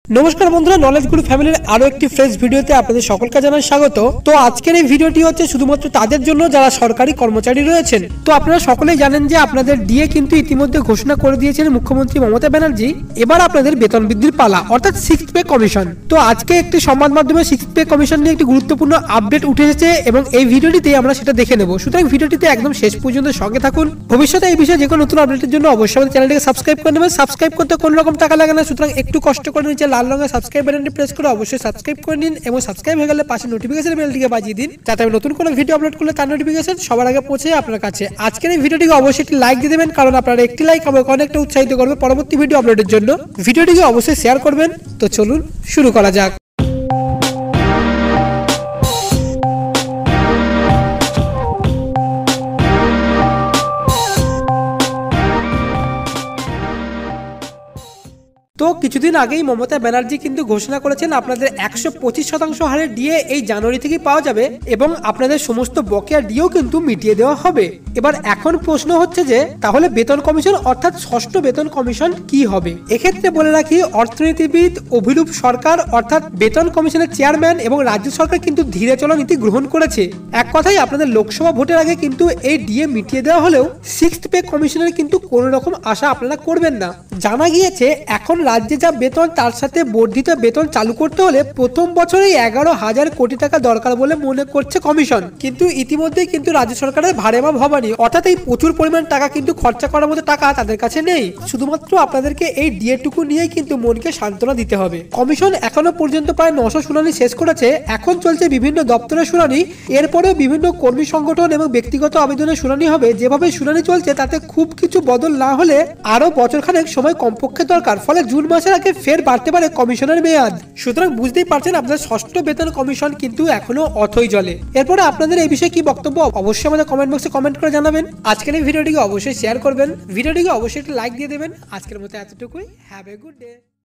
নমস্কার বন্ধুরা, নলেজ গুরু ফ্যামিলির আরো একটি ফ্রেশ ভিডিওতে আপনাদের সকলকে জানাই স্বাগত। তো আজকের এই ভিডিওটি হচ্ছে শুধুমাত্র তাদের জন্য যারা সরকারি কর্মচারী রয়েছেন। তো আপনারা সকলেই জানেন যে আপনাদের ডিএ কিন্তু ইতিমধ্যে ঘোষণা করে দিয়েছেন মুখ্যমন্ত্রী মমতা ব্যানার্জি। এবার আপনাদের বেতন বৃদ্ধির পালা, অর্থাৎ সিক্সথ পে কমিশন। তো আজকে একটি সংবাদ মাধ্যমে সিক্সথ পে কমিশন নিয়ে একটি গুরুত্বপূর্ণ আপডেট উঠে এসেছে এবং এই ভিডিওটিতে আমরা সেটা দেখে নেব। সুতরাং ভিডিওটিতে একদম শেষ পর্যন্ত সঙ্গে থাকুন। ভবিষ্যতে এই বিষয়ে যে কোনো নতুন আপডেটের জন্য অবশ্যই আমাদের চ্যানেলটিকে সাবস্ক্রাইব করে নেবেন। সাবস্ক্রাইব করতে কোনো রকম টাকা লাগে না, সুতরাং একটু কষ্ট করে নিচে লাল রঙের সাবস্ক্রাইব বাটনটি প্রেস করে অবশ্যই সাবস্ক্রাইব করে নিন এবং সাবস্ক্রাইব হয়ে গেলে পাশে নোটিফিকেশন বেলটিকে বাজিয়ে দিন, যাতে আমি নতুন কোনো ভিডিও আপলোড করলে তার নোটিফিকেশন সবার আগে পৌঁছে আপনার কাছে। আজকের এই ভিডিওটিকে অবশ্যই একটি লাইক দিয়ে দেবেন, কারণ আপনার একটি লাইক আমাকে অনেকটা উৎসাহিত করবে পরবর্তী ভিডিও আপলোডের জন্য। ভিডিওটিকে অবশ্যই শেয়ার করবেন। তো চলুন শুরু করা যাক। তো কিছুদিন আগেই মমতা ব্যানার্জি কিন্তু ঘোষণা করেছেন আপনাদের 125% হারে ডিএ এই জানুয়ারি থেকেই পাওয়া যাবে এবং আপনাদের সমস্ত বকেয়া ডিএও কিন্তু মিটিয়ে দেওয়া হবে। এবার এখন প্রশ্ন হচ্ছে যে তাহলে বেতন কমিশন অর্থাৎ ষষ্ঠ বেতন কমিশন কি হবে। এক্ষেত্রে বলে রাখি, অর্থনীতিবিদ অভিরূপ সরকার অর্থাৎ বেতন কমিশনের চেয়ারম্যান এবং রাজ্য সরকার কিন্তু ধীরে চলা নীতি গ্রহণ করেছে। এক কথায় আপনাদের লোকসভা ভোটের আগে কিন্তু এই ডিএ মিটিয়ে দেওয়া হলেও সিক্সথ পে কমিশনের কিন্তু কোনো রকম আশা আপনারা করবেন না। জানা গিয়েছে এখন রাজ্যে যা বেতন তার সাথে বর্ধিত বেতন চালু করতে হলে প্রথম বছরেই 11,000 কোটি টাকা দরকার বলে মনে করছে কমিশন। কিন্তু ইতিমধ্যেই কিন্তু রাজ্য সরকারের ভাড়েমা ভবানী, অর্থাৎ এই প্রচুর পরিমাণ টাকা কিন্তু খরচা করার মতো টাকা তাদের কাছে নেই। শুধুমাত্র আপনাদেরকে এই ডিএটুকু নিয়েই কিন্তু মনকে সান্ত্বনা দিতে হবে। কমিশন এখনো পর্যন্ত প্রায় 900 শুনানি শেষ করেছে। এখন চলছে বিভিন্ন দপ্তরের শুনানি, এরপরেও বিভিন্ন কর্মী সংগঠন এবং ব্যক্তিগত আবেদনের শুনানি হবে। যেভাবে শুনানি চলছে তাতে খুব কিছু বদল না হলে আরো বছরখানেক সময় কমপক্ষে দরকার, ফলে জুন মাসের আগে ফের বাড়তে পারে কমিশনের মেয়াদ। সুতরাং বুঝতেই পারছেন আপনাদের ষষ্ঠ বেতন কমিশন কিন্তু এখনো অথই জলে। এরপরে আপনাদের এই বিষয়ে কি বক্তব্য অবশ্যই আমাদের কমেন্ট বক্সে কমেন্ট করে জানাবেন। আজকের এই ভিডিওটিকে অবশ্যই শেয়ার করবেন, ভিডিওটিকে অবশ্যই একটা লাইক দিয়ে দেবেন। আজকের মতো এতটুকুই। Have a good day.